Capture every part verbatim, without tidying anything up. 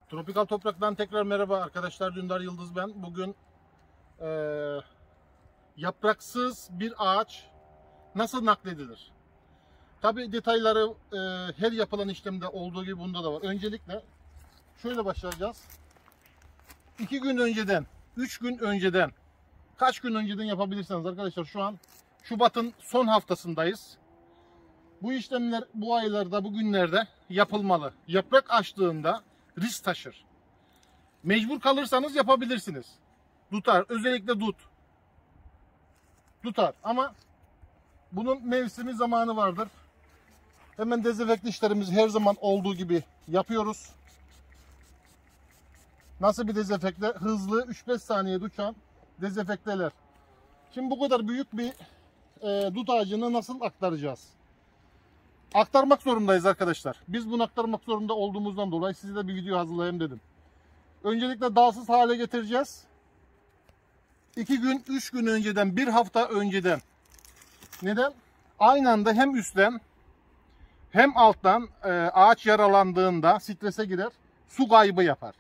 Tropikal Toprak'tan tekrar merhaba arkadaşlar. Dündar Yıldız ben. Bugün e, yapraksız bir ağaç nasıl nakledilir? Tabi detayları e, her yapılan işlemde olduğu gibi bunda da var. Öncelikle şöyle başlayacağız. iki gün önceden, üç gün önceden, kaç gün önceden yapabilirsiniz arkadaşlar. Şu an Şubat'ın son haftasındayız. Bu işlemler bu aylarda, bu günlerde yapılmalı. Yaprak açtığında risk taşır. Mecbur kalırsanız yapabilirsiniz. Tutar. Özellikle dut. Tutar. Ama bunun mevsimi zamanı vardır. Hemen dezenfekte işlerimizi her zaman olduğu gibi yapıyoruz. Nasıl bir dezenfekte? Hızlı üç beş saniyede uçan dezenfekteler. Şimdi bu kadar büyük bir e, dut ağacını nasıl aktaracağız? Aktarmak zorundayız arkadaşlar. Biz bunu aktarmak zorunda olduğumuzdan dolayı size de bir video hazırlayayım dedim. Öncelikle dalsız hale getireceğiz. iki gün, üç gün önceden, bir hafta önceden. Neden? Aynı anda hem üstten hem alttan e, ağaç yaralandığında strese girer, su kaybı yapar.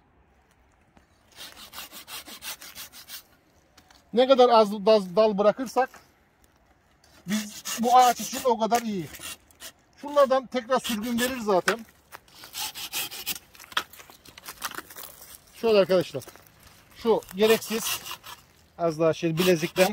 Ne kadar az dal bırakırsak biz bu ağaç için o kadar iyi. Şunlardan tekrar sürgün verir zaten. Şöyle arkadaşlar. Şu gereksiz az daha şey bilezikten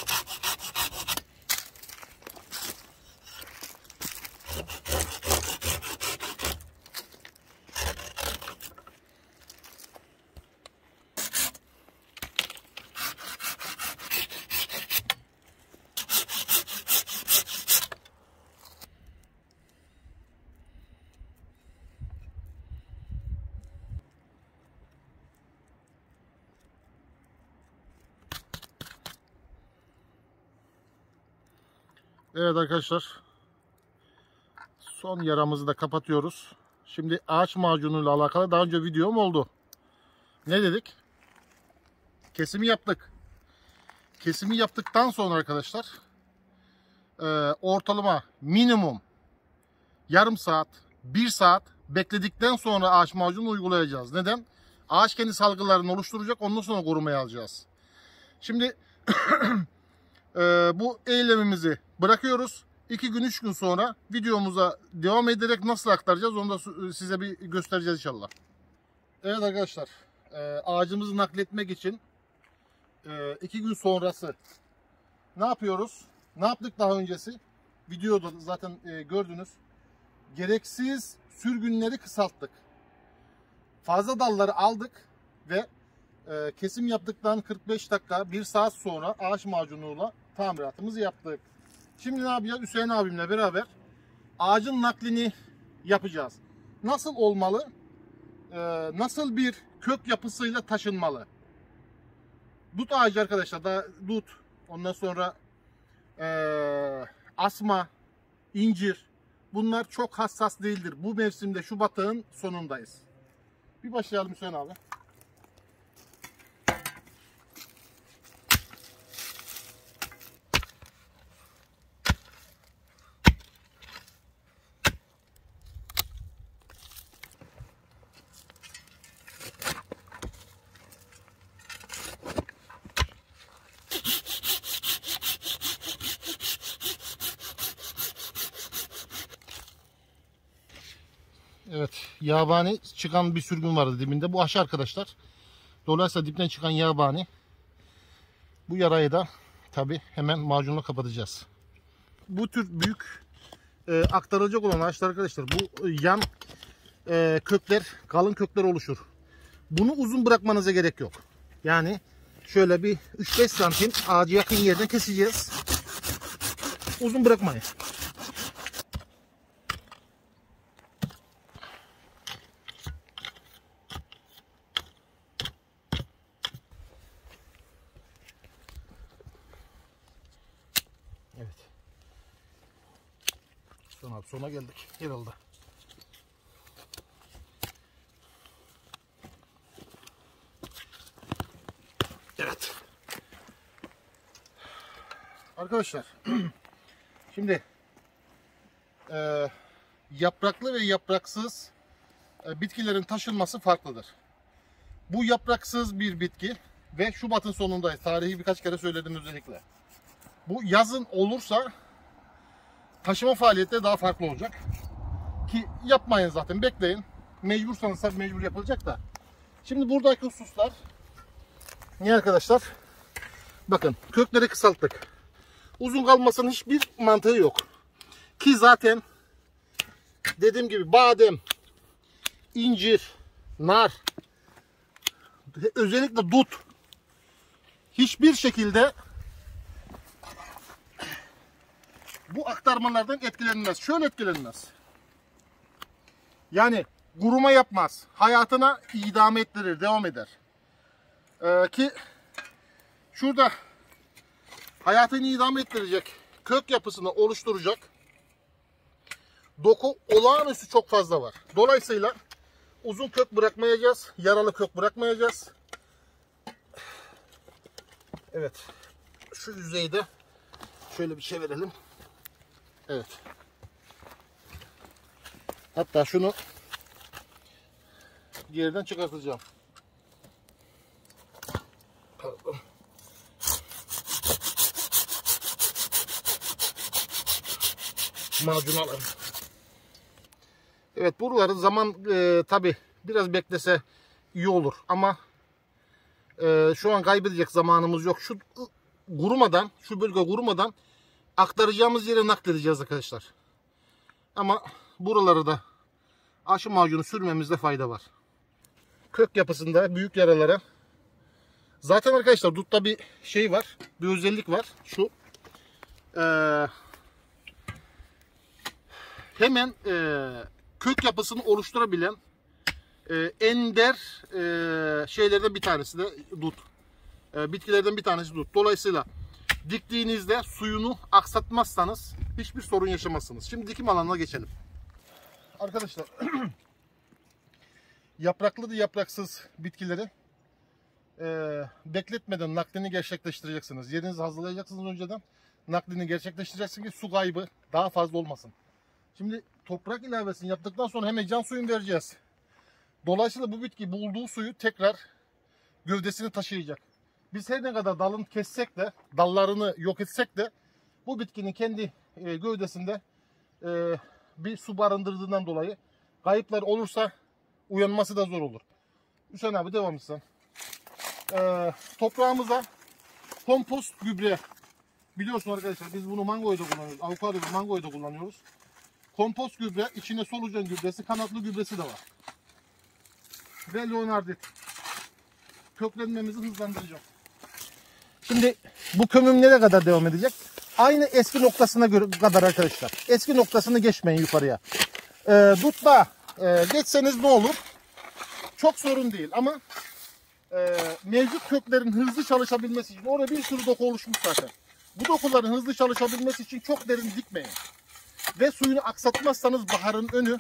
evet arkadaşlar, son yaramızı da kapatıyoruz. Şimdi ağaç macunuyla alakalı daha önce videom oldu. Ne dedik? Kesimi yaptık. Kesimi yaptıktan sonra arkadaşlar e, ortalama minimum yarım saat, bir saat bekledikten sonra ağaç macunu uygulayacağız. Neden? Ağaç kendi salgılarını oluşturacak, ondan sonra korumaya alacağız. Şimdi e, bu eylemimizi bırakıyoruz. iki gün, üç gün sonra videomuza devam ederek nasıl aktaracağız onu da size bir göstereceğiz inşallah. Evet arkadaşlar, ağacımızı nakletmek için iki gün sonrası ne yapıyoruz? Ne yaptık daha öncesi? Videoda zaten gördünüz. Gereksiz sürgünleri kısalttık. Fazla dalları aldık ve kesim yaptıktan kırk beş dakika, bir saat sonra ağaç macunuyla tamiratımızı yaptık. Şimdi ne yapacağız? Hüseyin abimle beraber ağacın naklini yapacağız. Nasıl olmalı? Ee, nasıl bir kök yapısıyla taşınmalı? Dut ağacı arkadaşlar, da dut, ondan sonra ee, asma, incir, bunlar çok hassas değildir. Bu mevsimde Şubat'ın sonundayız. Bir başlayalım Hüseyin abi. Evet, yabani çıkan bir sürgün vardı dibinde. Bu aşı arkadaşlar. Dolayısıyla dipten çıkan yabani. Bu yarayı da tabi hemen macunla kapatacağız. Bu tür büyük e, aktarılacak olan ağaçlar arkadaşlar, bu e, yan e, kökler, kalın kökler oluşur. Bunu uzun bırakmanıza gerek yok. Yani şöyle bir üç beş santim ağacı yakın yerden keseceğiz. Uzun bırakmayın. Evet. Son abi, sona geldik herhalde. Evet. Arkadaşlar şimdi e, yapraklı ve yapraksız e, bitkilerin taşınması farklıdır. Bu yapraksız bir bitki ve Şubat'ın sonundayız. Tarihi birkaç kere söyledim özellikle. Bu yazın olursa taşıma faaliyeti daha farklı olacak. Ki yapmayın zaten, bekleyin. Mecbursanız tabii mecbur yapılacak da. Şimdi buradaki hususlar ne arkadaşlar? Bakın, kökleri kısalttık. Uzun kalmasının hiçbir mantığı yok. Ki zaten dediğim gibi badem, incir, nar, özellikle dut hiçbir şekilde bu aktarmalardan etkilenmez. Şöyle etkilenmez. Yani kuruma yapmaz. Hayatına idame ettirir, devam eder. Ee, ki şurada hayatını idame ettirecek, kök yapısını oluşturacak doku olağanüstü çok fazla var. Dolayısıyla uzun kök bırakmayacağız, yaralı kök bırakmayacağız. Evet, şu yüzeyde şöyle bir çevirelim. Evet. Hatta şunu yerden çıkartacağım. Pardon. Macun alalım. Evet, buraları zaman e, tabi biraz beklese iyi olur ama e, şu an kaybedecek zamanımız yok. Şu kurumadan, şu bölge kurumadan aktaracağımız yere nakledeceğiz arkadaşlar. Ama buraları da aşı macunu sürmemizde fayda var. Kök yapısında büyük yaralara. Zaten arkadaşlar dutta bir şey var, bir özellik var. Şu e, hemen e, kök yapısını oluşturabilen e, ender e, şeylerden bir tanesi de dut. E, bitkilerden bir tanesi dut. Dolayısıyla diktiğinizde suyunu aksatmazsanız hiçbir sorun yaşamazsınız. Şimdi dikim alanına geçelim. Arkadaşlar yapraklı da yapraksız bitkileri e, bekletmeden naklini gerçekleştireceksiniz. Yerinizi hazırlayacaksınız önceden. Naklini gerçekleştireceksiniz ki su kaybı daha fazla olmasın. Şimdi toprak ilavesini yaptıktan sonra hemen can suyunu vereceğiz. Dolayısıyla bu bitki bulduğu suyu tekrar gövdesini taşıyacak. Biz her ne kadar dalını kessek de, dallarını yok etsek de bu bitkinin kendi e, gövdesinde e, bir su barındırdığından dolayı kayıplar olursa uyanması da zor olur. Hüseyin abi devam etsen. E, toprağımıza kompost gübre, biliyorsun arkadaşlar biz bunu mangoyu da kullanıyoruz. Avokado ve mangoyu da kullanıyoruz. Kompost gübre, içine solucan gübresi, kanatlı gübresi de var. Ve leonardit. Köklenmemizi hızlandıracak. Şimdi bu kömüm nereye kadar devam edecek? Aynı eski noktasına göre kadar arkadaşlar. Eski noktasını geçmeyin yukarıya. E, dutla e, geçseniz ne olur? Çok sorun değil ama e, mevcut köklerin hızlı çalışabilmesi için orada bir sürü doku oluşmuş zaten. Bu dokuların hızlı çalışabilmesi için çok derin dikmeyin. Ve suyunu aksatmazsanız baharın önü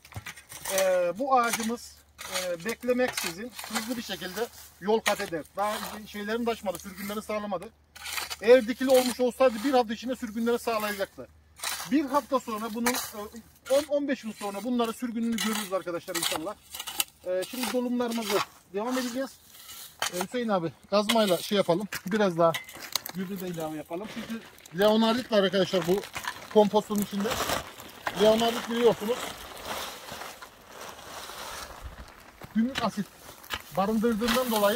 e, bu ağacımız e, beklemeksizin hızlı bir şekilde yol kat eder. Daha şeylerini taşmadı, sürgünleri sağlamadı. Eğer dikili olmuş olsaydı bir hafta içinde sürgünleri sağlayacaktı. Bir hafta sonra bunun on on beş gün sonra bunları sürgününü görürüz arkadaşlar inşallah. E, şimdi dolumlarımızı devam edeceğiz. E, Hüseyin abi kazmayla şey yapalım. Biraz daha gübre de ilave yapalım. Çünkü leonardit var arkadaşlar bu kompostun içinde. Leonardit biliyorsunuz gümrük asit barındırdığından dolayı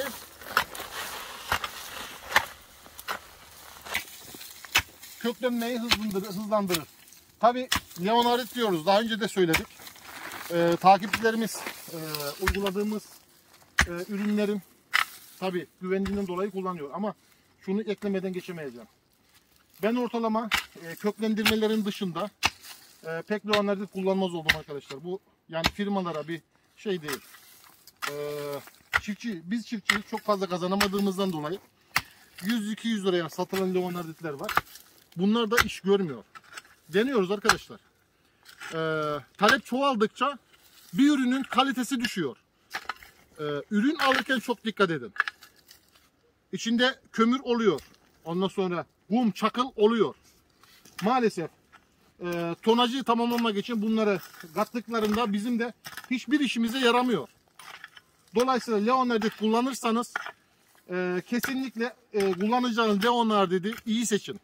köklenmeyi hızlandırır. hızlandırır. Tabi leonardit diyoruz. Daha önce de söyledik. Ee, takipçilerimiz e, uyguladığımız e, ürünlerin tabi güvenliğinden dolayı kullanıyor. Ama şunu eklemeden geçemeyeceğim. Ben ortalama e, köklendirmelerin dışında e, pek leonardit kullanmaz oldum arkadaşlar. Bu yani firmalara bir şey değil. E, çiftçi, biz çiftçi çok fazla kazanamadığımızdan dolayı yüz iki yüz liraya satılan leonarditler var. Bunlar da iş görmüyor. Deniyoruz arkadaşlar. E, talep çoğaldıkça bir ürünün kalitesi düşüyor. E, ürün alırken çok dikkat edin. İçinde kömür oluyor. Ondan sonra kum, çakıl oluyor. Maalesef e, tonajı tamamlamak için bunları kattıklarında bizim de hiçbir işimize yaramıyor. Dolayısıyla Leonardit kullanırsanız e, kesinlikle e, kullanacağınız Leonardit'i iyi seçin.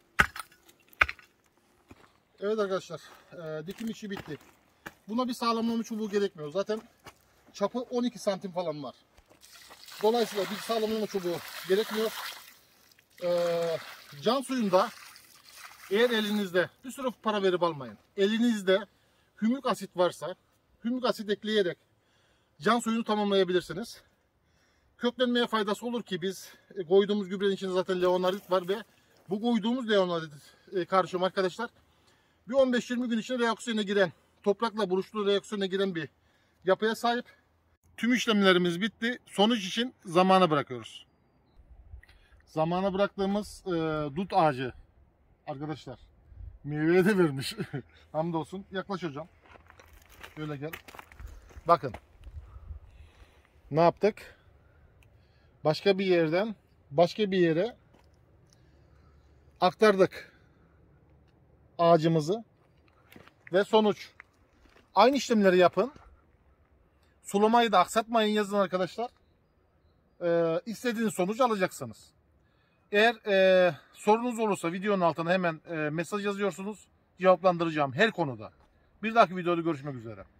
Evet arkadaşlar, e, dikim işi bitti. Buna bir sağlamlama çubuğu gerekmiyor. Zaten çapı on iki santim falan var. Dolayısıyla bir sağlamlama çubuğu gerekmiyor. E, can suyunda eğer elinizde bir sürü para verip almayın. Elinizde hümik asit varsa hümik asit ekleyerek can suyunu tamamlayabilirsiniz. Köklenmeye faydası olur ki biz e, koyduğumuz gübrenin içinde zaten Leonardit var ve bu koyduğumuz Leonardit e, karışım arkadaşlar bir on beş yirmi gün içinde reaksiyona giren, toprakla buluştuğu reaksiyona giren bir yapıya sahip. Tüm işlemlerimiz bitti. Sonuç için zamana bırakıyoruz. Zamana bıraktığımız e, dut ağacı arkadaşlar meyveye de vermiş. Hamdolsun. Yaklaş hocam. Şöyle gel. Bakın. Ne yaptık? Başka bir yerden başka bir yere aktardık ağacımızı ve sonuç aynı işlemleri yapın. Sulamayı da aksatmayın yazın arkadaşlar. Ee, istediğiniz sonucu alacaksınız. Eğer e, sorunuz olursa videonun altına hemen e, mesaj yazıyorsunuz. Cevaplandıracağım her konuda. Bir dahaki videoda görüşmek üzere.